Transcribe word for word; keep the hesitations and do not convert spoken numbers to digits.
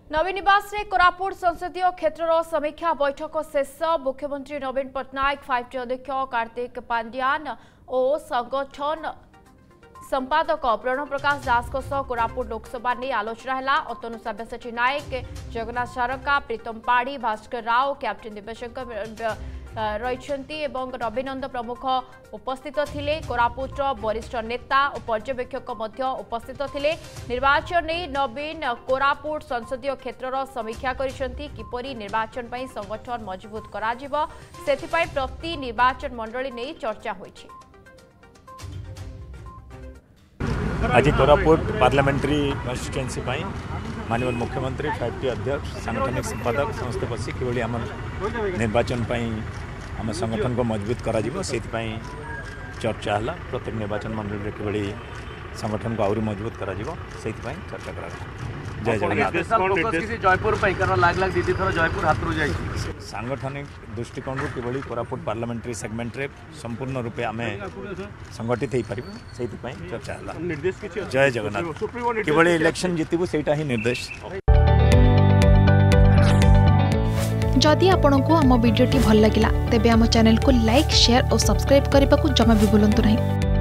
नवीन निवास रे कोरापुट संसदीय क्षेत्र समीक्षा बैठक शेष मुख्यमंत्री नवीन पट्टनायक फाइव टी अध्यक्ष कार्तिक पांड्यान और संगठन संपादक प्रणव प्रकाश दास कोरापुट लोकसभा नहीं आलोचना है। अतनु सब्यसाची नायक, जगन्नाथ सारका, प्रीतम पाढ़ी, भास्कर राव, कैप्टेन दिव्यशंकर रही रविनंद प्रमुख उपस्थित थिले। कोरापुट वरिष्ठ नेता और पर्यवेक्षक उपस्थित थिले। निर्वाचन नहीं नवीन कोरापुट संसदीय क्षेत्र समीक्षा करिसेंती किपरि निर्वाचन पई संगठन मजबूत करा जिवो सेथिपई प्रति निर्वाचन मंडली नहीं चर्चा होईछि। आज कोरापुट पार्लियामेंट्री कन्स्टिट्युएंसी माननीय मुख्यमंत्री फाइव टी अध्यक्ष सांगठनिक संपादक समस्त बसी कि आम निर्वाचन आम संगठन को मजबूत करा चर्चा है। प्रत्येक निर्वाचन मंडल कि संगठन को आहरी मजबूत करा चर्चा करा। जय जगन्नाथ। जयपुर लाग लाग दीदी थर जयपुर हाथ रू सांगठनिक दृष्टिकोण कि कोरापुट पार्लियामेंट्री सेगमेंट रे संपूर्ण रूपे आम संगठित हो पार से चर्चा है। जय जगन्नाथ। कि इलेक्शन जितबू से निर्देश। जदि आपंक आम भिडी भल लगा तेब आम चैनल को लाइक शेयर और सब्सक्राइब करने को जमा भी भूलु नहीं।